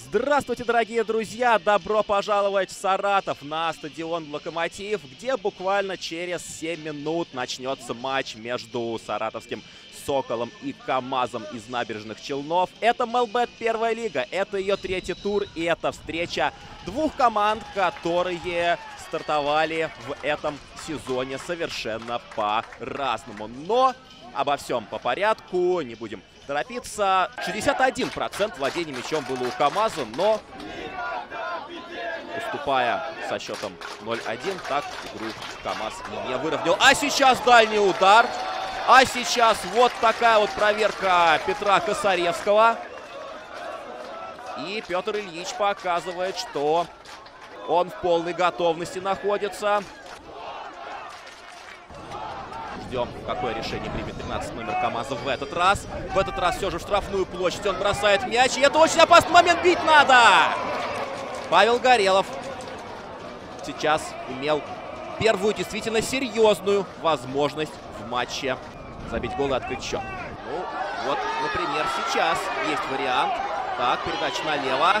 Здравствуйте, дорогие друзья! Добро пожаловать в Саратов на стадион «Локомотив», где буквально через 7 минут начнется матч между саратовским «Соколом» и «КамАЗом» из Набережных Челнов. Это МЛБ первая лига, это ее третий тур, и это встреча двух команд, которые стартовали в этом сезоне совершенно по-разному. Но обо всем по порядку, не будем торопиться. 61% владения мячом было у КамАЗа, но уступая со счетом 0-1, так игру КамАЗ не выровнял. А сейчас дальний удар. А сейчас вот такая вот проверка Петра Косаревского. И Петр Ильич показывает, что он в полной готовности находится. Ждем, какое решение примет 13 номер КамАЗа в этот раз. В этот раз все же в штрафную площадь он бросает мяч. И это очень опасный момент, бить надо! Павел Горелов сейчас имел первую действительно серьезную возможность в матче забить гол и открыть счет. Ну, вот, например, сейчас есть вариант. Так, передача налево.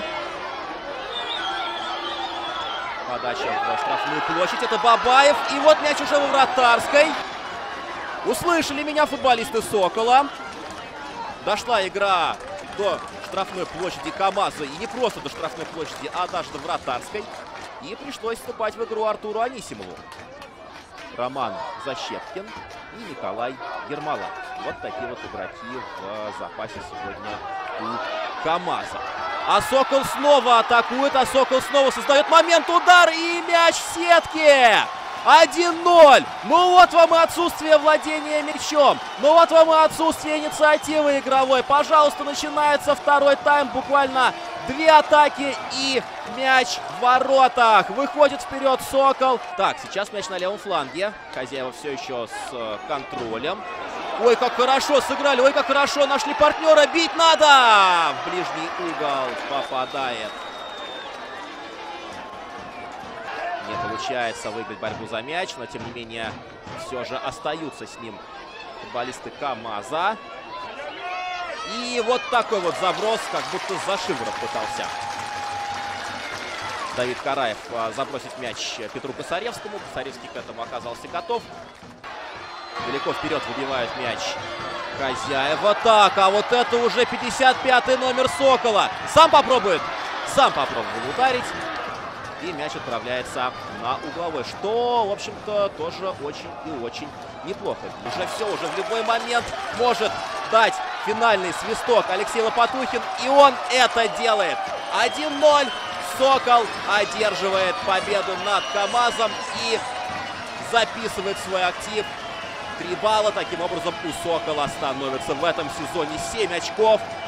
Подача в штрафную площадь. Это Бабаев. И вот мяч уже во вратарской. Услышали меня футболисты «Сокола». Дошла игра до штрафной площади КамАЗа. И не просто до штрафной площади, а даже до вратарской. И пришлось вступать в игру Артуру Анисимову. Роман Защепкин и Николай Ермолаев. Вот такие вот игроки в запасе сегодня у КамАЗа. А «Сокол» снова атакует, а «Сокол» снова создает момент, удар и мяч в сетке. 1-0. Ну вот вам и отсутствие владения мячом. Ну вот вам и отсутствие инициативы игровой. Пожалуйста, начинается второй тайм. Буквально 2 атаки и мяч в воротах. Выходит вперед «Сокол». Так, сейчас мяч на левом фланге. Хозяева все еще с контролем. Ой, как хорошо сыграли. Ой, как хорошо нашли партнера. Бить надо. В ближний угол попадает. Не получается выиграть борьбу за мяч, но тем не менее все же остаются с ним футболисты КамАЗа. И вот такой вот заброс, как будто за шиворот пытался Давид Караев забросить мяч Петру Косаревскому. Косаревский к этому оказался готов. Далеко вперед выбивают мяч хозяева. Так, а вот это уже 55-й номер «Сокола». Сам попробует попробовал ударить. И мяч отправляется на угловой, что, в общем-то, тоже очень и очень неплохо. Уже все, уже в любой момент может дать финальный свисток Алексей Лопатухин. И он это делает. 1-0. «Сокол» одерживает победу над КамАЗом и записывает свой актив. 3 балла. Таким образом, у «Сокола» становится в этом сезоне 7 очков.